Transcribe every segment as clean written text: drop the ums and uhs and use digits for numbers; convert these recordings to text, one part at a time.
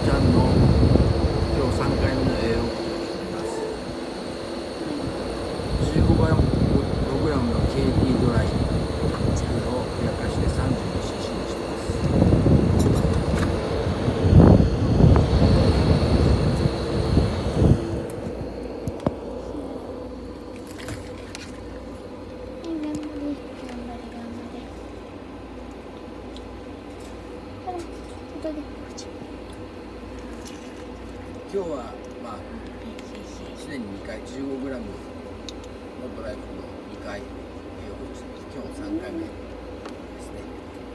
ちゃんの今日3回目の栄養を送ります。15グラムの KT ドライをふやかして 32cc にしてます。今日はまあすでに2回 15g のドライフの2回栄養補充してます。今日3回目ですね。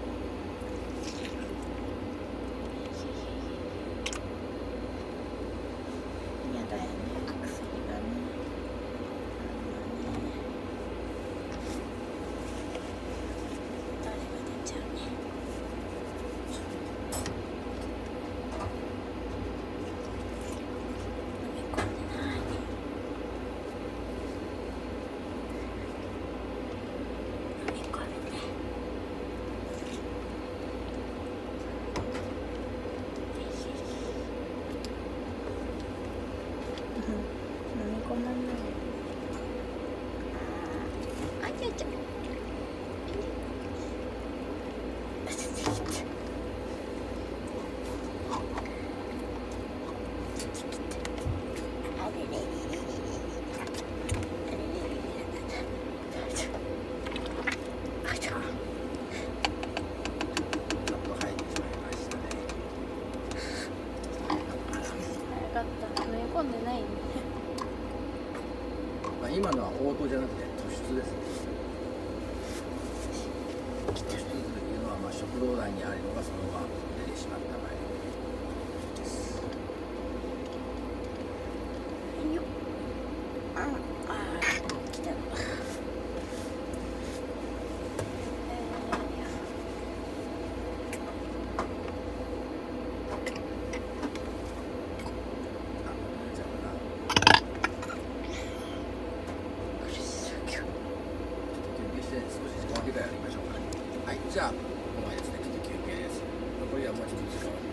やだよね、薬がね。誰が出ちゃうね。飲み込まない。あちゃちゃ。飲み込んでないね。 まあ今のは応答じゃなくて突出ですね。突出というのはまあ食道内にあるのがそのまま出てしまった場合です。 よっ。来た。 少し時間を空けてやりましょうか。はい、じゃあこの間ですね、ちょっと休憩です。残りはもうちょっと時間を